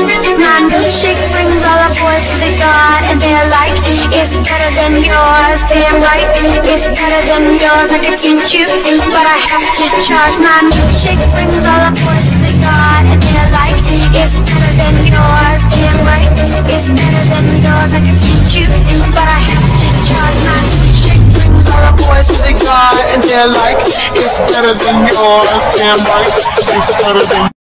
My milkshake brings all the boys to the yard, and they're like, it's better than yours. Damn right, it's better than yours. I can teach you, but I have to charge. My milkshake brings all the boys to the yard, and they're like, it's better than yours. Damn right, it's better than yours. I can teach you, but I have to charge. My milkshake brings all the boys to the yard, and they're like, it's better than yours. Damn right, it's better than